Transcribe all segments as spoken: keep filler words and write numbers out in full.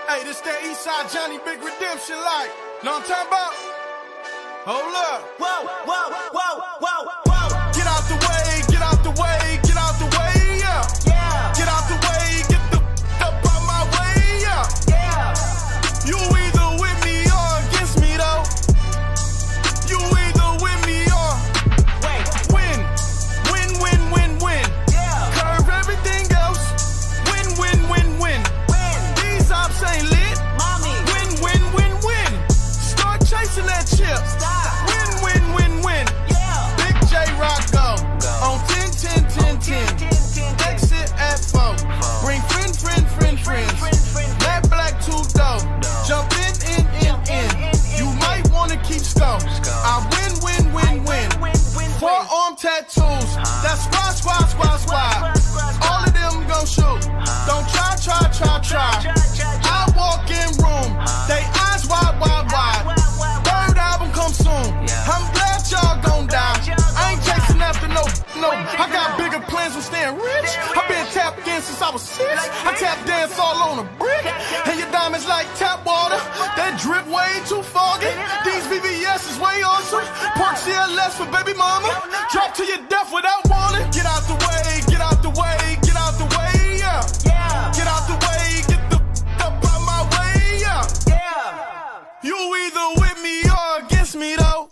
Hey, this that Eastside Johnny Big Redemption like. Know what I'm talking about? Hold up. Whoa, whoa, whoa, whoa, whoa. Get out the way, get out the way, get out the way, yeah. Yeah. Get out the way, get the up out my way, yeah. Yeah. You either with me or against me though. You either with me or Wait. win. Win, win, win, win. Yeah. Curve everything else. Win, win, win, win. Win. These ops ain't lit. Mommy. Win, win, win, win. Start chasing that chip. Stop. Win, win, win, win. Yeah. Big J Rock go. Go. On ten, ten, ten, ten. ten, ten, ten. Exit at four. Bring friend, friend, friend, friends. Friend, friend, That black two dough. Jump in, in, in, in. You might wanna keep score. I win, win, win, win. Win, win, Four win. arm tattoos. That's squad, squad, squad, squad. All of them gon' shoot. Don't try, try, try, try. I walk in room. They eyes wide, wide, wide. Third album come soon. I'm glad y'all gon' die. I ain't chasing after no, no. I got bigger plans than staying rich. I been tapped in since I was six. I tap dance all on a brick. And your diamonds like tap water. That drip way too foggy. These V V S is way awesome. Park C L S for baby mama. Drop to your death without warning. Get out the way, get out the way, get out the way, yeah. Yeah. Get out the way, get the up out my way, yeah. Yeah. You either with me or against me though.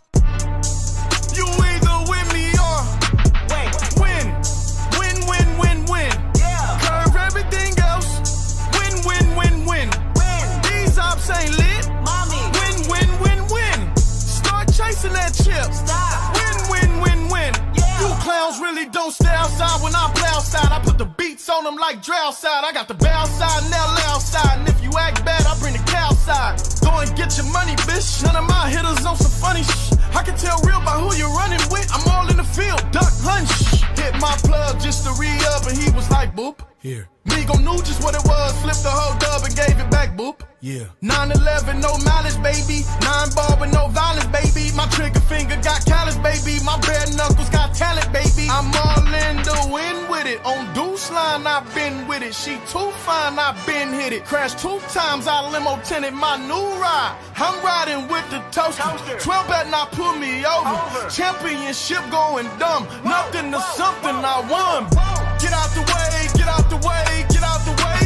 You either with me or Wait. win. Win, win, win, win. Yeah. Curve everything else. Win, win, win, win. Win. These ops ain't lit. Mommy. Win, win, win, win. Start chasing that chip. Stop. Win, win, win, win. Yeah. You clowns really don't stay outside when I play outside. I put the beats on them like drow side. I got the bow side and L outside. And if you act bad, I bring the cow side. Go and get your money, bitch. None of my hitters on some funny shh. I can tell real by who you're running with. I'm all in the field, duck, hunch. Hit my plug just to re-up and he was like, boop. Here. Migo knew just what it was, flipped the whole dub and gave it back, boop. Yeah. nine eleven, no mileage, baby. Nine ball with no violence, baby. My trigger finger got callous, baby. My bare knuckles got talent, baby. I'm all in the wind with it. On deuce line, I've been with it. She too fine, I've been hit it. Crashed two times, I limo tinted my new ride. I'm riding with the toaster. Toaster. twelve better not pull me over. Over. Championship going dumb. Nothing to whoa, something whoa, I won. whoa. Get out the way, get out the way, get out the way,